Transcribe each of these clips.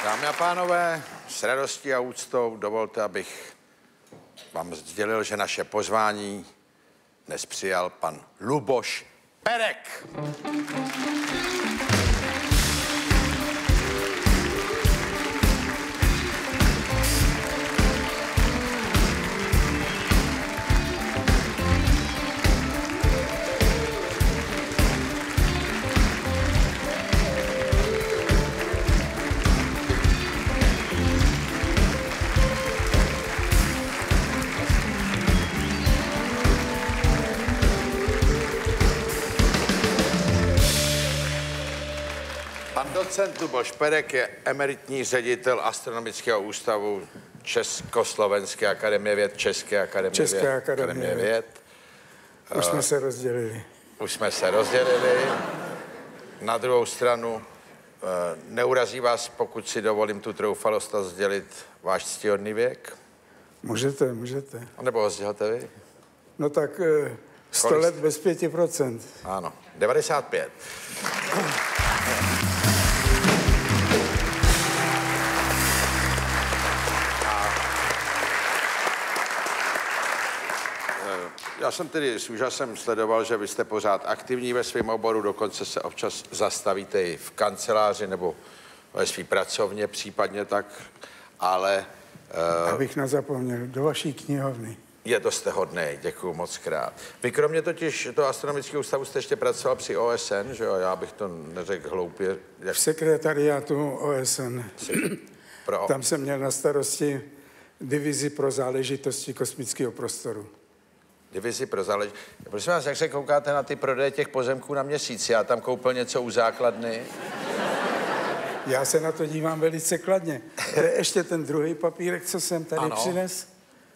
Dámy a pánové, s radostí a úctou dovolte, abych vám sdělil, že naše pozvání dnes přijal pan Luboš Perek. Docent Luboš Perek je emeritní ředitel Astronomického ústavu Československé akademie věd, České akademie věd. Už jsme se rozdělili. Už jsme se rozdělili. Na druhou stranu neurazí vás, pokud si dovolím tu troufalost a sdělit váš ctihodný věk? Můžete. A nebo ho sdělte vy? No tak 100 let bez 5%. Ano, 95. Já jsem tedy s úžasem sledoval, že vy jste pořád aktivní ve svém oboru, dokonce se občas zastavíte i v kanceláři nebo ve své pracovně, případně tak, ale... Abych nezapomněl, do vaší knihovny. To jste hodnej, děkuju moc krát. Vy kromě totiž toho astronomického ústavu jste ještě pracoval při OSN, že jo? Já bych to neřekl hloupě. V sekretariátu OSN. Tam jsem měl na starosti divizi pro záležitosti kosmického prostoru. Divizi pro záležitosti. Prosím vás, jak se koukáte na ty prodeje těch pozemků na Měsíci? Já tam koupil něco u základny. Já se na to dívám velice kladně. To je ještě ten druhý papírek, co jsem tady přines.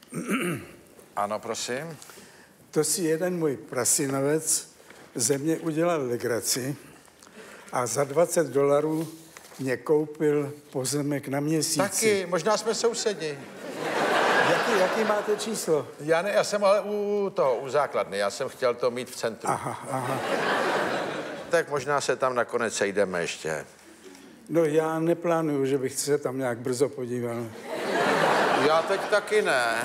Ano, prosím. To si jeden můj prasinovec ze mě udělal legraci a za $20 mě koupil pozemek na Měsíci. Taky, možná jsme sousedi. Jaký máte číslo? Já jsem ale u základny, já jsem chtěl to mít v centru. Aha. Tak možná se tam nakonec sejdeme ještě. No já neplánuju, že bych se tam nějak brzo podíval. Já teď taky ne,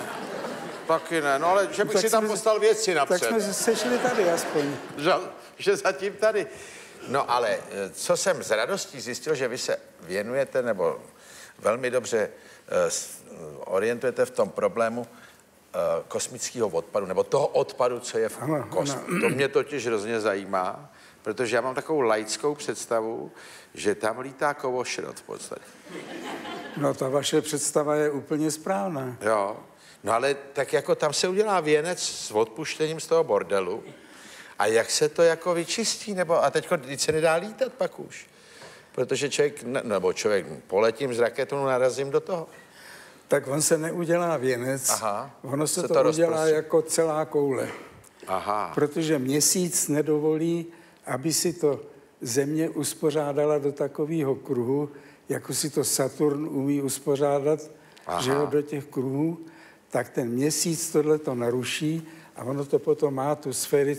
no ale že bych si tam poslal věci napřed. Tak jsme se sešli tady aspoň. Že zatím tady. No ale co jsem s radostí zjistil, že vy se věnujete, nebo velmi dobře orientujete v tom problému kosmického odpadu, nebo toho odpadu, co je v kosmu. To mě totiž hrozně zajímá, protože já mám takovou laickou představu, že tam lítá kovošrot v podstatě. No ta vaše představa je úplně správná. Jo, no ale tak jako tam se udělá věnec s odpuštěním z toho bordelu a jak se to jako vyčistí, nebo a teďko se nedá lítat pak už. Protože člověk poletím s raketou, narazím do toho. Tak on se neudělá věnec, ono se to udělá jako celá koule. Protože Měsíc nedovolí, aby si to Země uspořádala do takového kruhu, jako si to Saturn umí uspořádat, že jo, do těch kruhů, tak ten Měsíc tohleto naruší a ono to potom má tu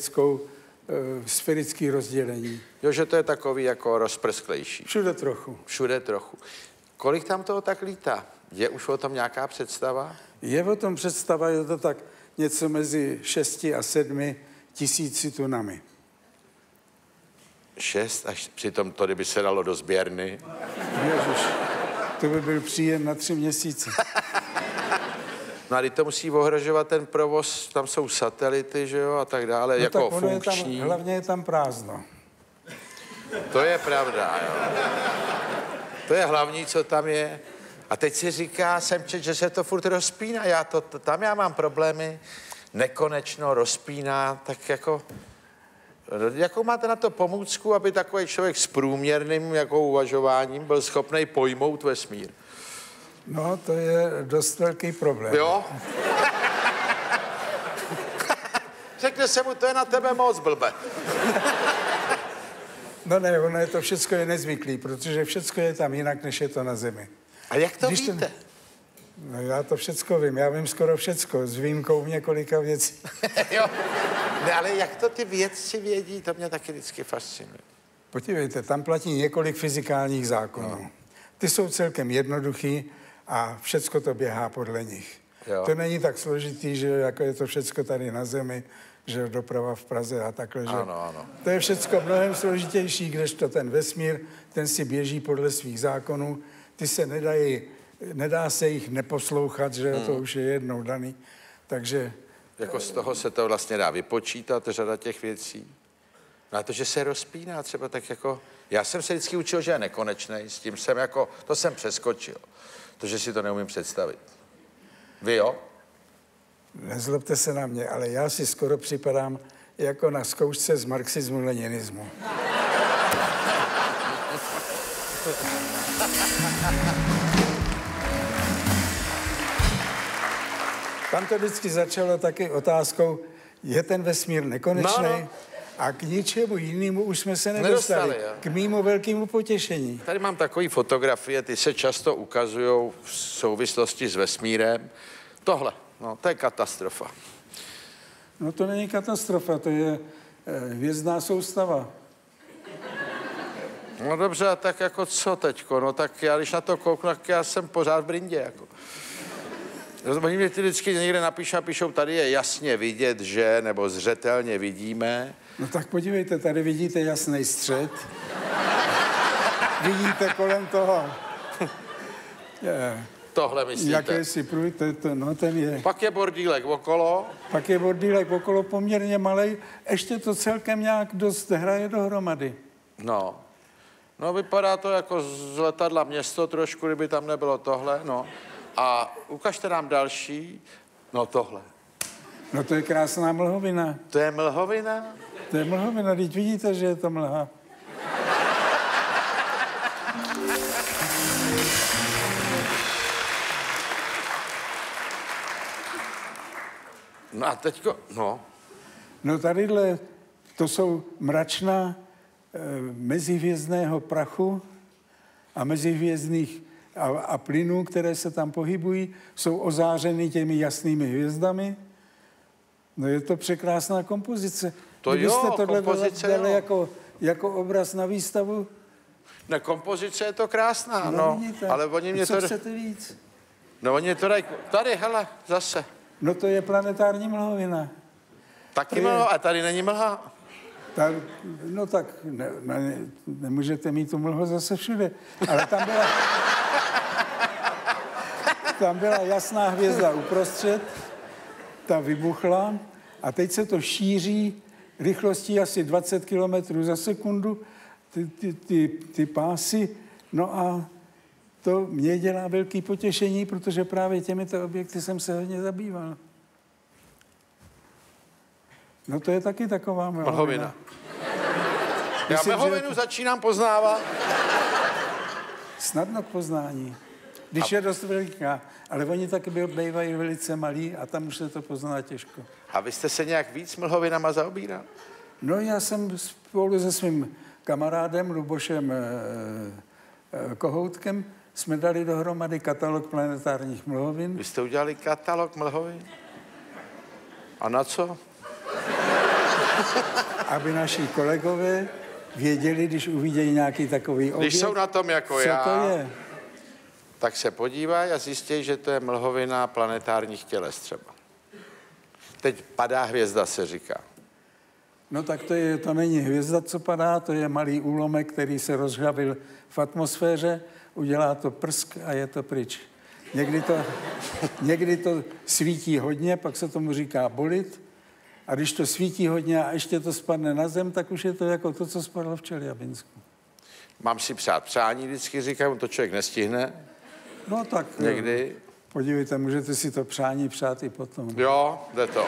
sférické rozdělení. Jo, že to je takový jako rozprsklejší. Všude trochu. Kolik tam toho tak lítá? Je už o tom nějaká představa? Je o tom představa, je to tak něco mezi 6 a 7 tisíci tunami. 6 až přitom to, kdyby se dalo do sběrny. Ježiš, to by byl příjem na 3 měsíce. No a když to musí ohrožovat ten provoz, tam jsou satelity, že jo, a tak dále, no jako tak funkční. Hlavně je tam prázdno. To je pravda, jo. To je hlavní, co tam je. A teď si říká, že se to furt rozpíná. Tam já mám problémy, nekonečno rozpíná, tak jako... Jakou máte na to pomůcku, aby takový člověk s průměrným jako uvažováním byl schopný pojmout vesmír? No, to je dost velký problém. Jo? Řekne se mu, to je na tebe moc, blbe. No ne, ono je to všecko je nezvyklý, protože všecko je tam jinak, než je to na Zemi. A jak to víte? No já to všecko vím, já vím skoro všecko, s výjimkou několika věcí. Jo, ne, ale jak to ty vědci vědí, to mě taky vždycky fascinuje. Podívejte, tam platí několik fyzikálních zákonů. ty jsou celkem jednoduchý a všecko to běhá podle nich. Jo. To není tak složitý, že jako je to všecko tady na zemi, že doprava v Praze a takhle. Že ano. To je všecko mnohem složitější, kdežto ten vesmír, ten si běží podle svých zákonů. Ty se nedá se jich neposlouchat, že to už je jednou daný. Takže... Jako z toho se to vlastně dá vypočítat, řada těch věcí. No a to, že se rozpíná třeba tak jako... Já jsem se vždycky učil, že je nekonečnej, s tím jsem jako... To jsem přeskočil. To, že si to neumím představit. Vy jo? Nezlobte se na mě, ale já si skoro připadám jako na zkoušce z marxismu, leninismu. Tam to vždycky začalo taky otázkou, je ten vesmír nekonečný? No. A k ničemu jinému už jsme se nedostali. K mému velkému potěšení. Tady mám takové fotografie, ty se často ukazují v souvislosti s vesmírem. Tohle, no, to je katastrofa. No to není katastrofa, to je hvězdná soustava. No dobře, a tak jako co teďko? No tak já, když na to kouknu, tak já jsem pořád v brindě, jako. Oni mě vždycky někde napíšou, tady je jasně vidět, že, nebo zřetelně vidíme. No tak podívejte, tady vidíte jasný střed. Vidíte kolem toho. Tohle myslíte? Jakési průj, no ten je. Pak je bordílek okolo. Pak je bordílek okolo poměrně malej. Ještě to celkem nějak dost hraje dohromady. No. No vypadá to jako z letadla město trošku, kdyby tam nebylo tohle, no. A ukažte nám další. No tohle. No to je krásná mlhovina. To je mlhovina? To je mlhovina, teď vidíte, že je to mlha. No a teďko, no. No tadyhle, to jsou mračna mezihvězdného prachu a mezihvězdných a plynů, které se tam pohybují, jsou ozářeny těmi jasnými hvězdami. No je to překrásná kompozice. To jo, kompozice dali jako obraz na výstavu. Ne, kompozice je to krásná, no. Vidíte, ale oni mě co to... chcete víc? No oni to dají... Tady, hele, zase. No to je planetární mlhovina. Taky mlha, a tady není mlha. No tak nemůžete mít tu mlhu zase všude. Ale tam byla jasná hvězda uprostřed, ta vybuchla a teď se to šíří rychlostí asi 20 km za sekundu, ty pásy. No a to mě dělá velký potěšení, protože právě těmito objekty jsem se hodně zabýval. No to je taky taková mlhovina. Já mlhovinu začínám poznávat. Snadno k poznání. Když je dost veliká, ale oni taky bývají velice malí a tam už se to pozná těžko. A vy jste se nějak víc mlhovinama zaobíral? No já jsem spolu se svým kamarádem Lubošem Kohoutkem jsme dali dohromady katalog planetárních mlhovin. Vy jste udělali katalog mlhovin? A na co? Aby naši kolegové věděli, když uvidějí nějaký takový objekt. Když jsou na tom jako co já, to je? Tak se podívají a zjistí, že to je mlhovina planetárních těles třeba. Teď padá hvězda, se říká. No tak to není hvězda, co padá, to je malý úlomek, který se rozžhavil v atmosféře, udělá to prsk a je to pryč. Někdy to svítí hodně, pak se tomu říká bolit, a když to svítí hodně a ještě to spadne na zem, tak už je to jako to, co spadlo v Čeljabinsku. Mám si přát přání, vždycky říkám, to člověk nestihne. No tak... Někdy. Podívejte, můžete si to přání přát i potom. Jo, jde to.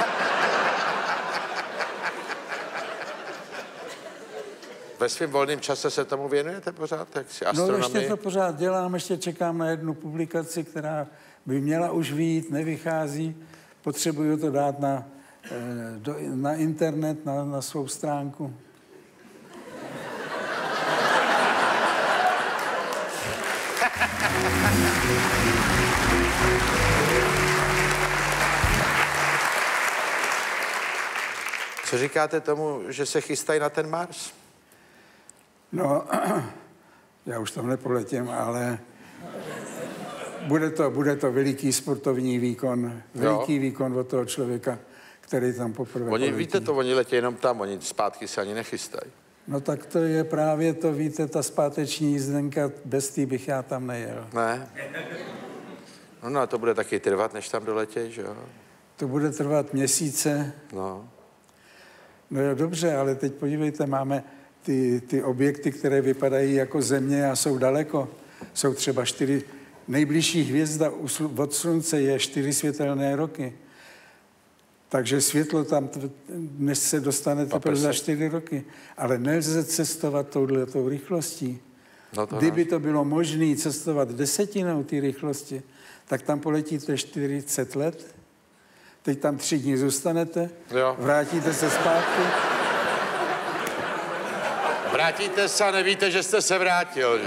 Ve svém volném čase se tomu věnujete pořád, jak si astronomii? No ještě to pořád dělám, ještě čekám na jednu publikaci, která by měla už vyjít, nevychází. Potřebuju to dát na internet, na svou stránku. Co říkáte tomu, že se chystají na ten Mars? No, já už tam nepoletím, ale bude to veliký sportovní výkon, veliký výkon od toho člověka, který tam poprvé poletí. Víte to, oni letí jenom tam, oni zpátky se ani nechystají. No tak to je právě to, víte, ta zpáteční jízdenka, bez té bych já tam nejel. Ne? No a to bude taky trvat, než tam doletěj, že jo? To bude trvat měsíce. No. No jo, dobře, ale teď podívejte, máme ty objekty, které vypadají jako Země a jsou daleko. Jsou třeba 4, nejbližší hvězda od Slunce je 4 světelné roky. Takže světlo tam dnes se dostane teprve za 4 roky. Ale nelze cestovat touhletou rychlostí. No to kdyby to bylo možné cestovat 10tinou té rychlosti, tak tam poletíte 40 let, teď tam 3 dny zůstanete, vrátíte se zpátky. Vrátíte se a nevíte, že jste se vrátil.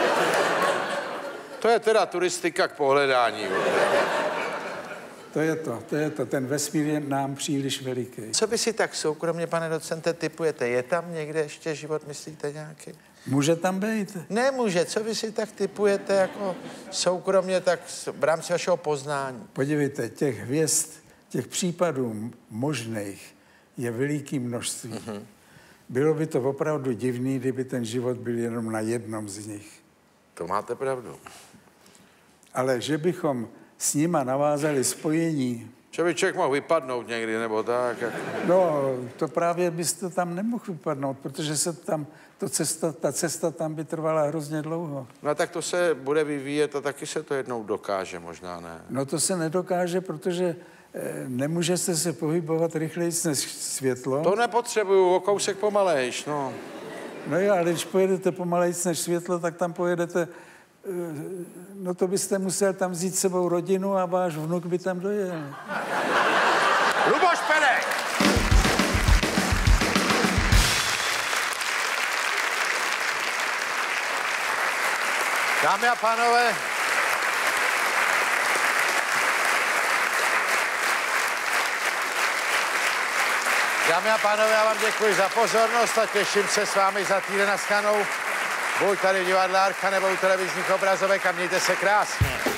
To je teda turistika k pohledání. To je to. Ten vesmír je nám příliš veliký. Co vy si tak soukromně, pane docente, tipujete? Je tam někde ještě život, myslíte nějaký? Může tam být. Nemůže. Co vy si tak tipujete jako soukromně, tak v rámci vašeho poznání? Podívejte, těch hvězd, těch případů možných je veliký množství. Mm-hmm. Bylo by to opravdu divný, kdyby ten život byl jenom na jednom z nich. To máte pravdu. Ale že bychom s nima navázali spojení. Že by člověk mohl vypadnout někdy, nebo tak? No, to právě byste tam nemohl vypadnout, protože se tam, ta cesta tam by trvala hrozně dlouho. No tak to se bude vyvíjet a taky se to jednou dokáže, možná ne. No to se nedokáže, protože nemůžete se pohybovat rychleji než světlo. To nepotřebuju, o kousek pomalejš, no. No jo, ale když pojedete pomalejc než světlo, tak tam pojedete, no to byste musel tam vzít s sebou rodinu a váš vnuk by tam dojel. Luboš Perek! Dámy a pánové, já vám děkuji za pozornost a těším se s vámi za týden na shledanou. Buď tady v divadle Archa nebo u televizních obrazovek a mějte se krásně.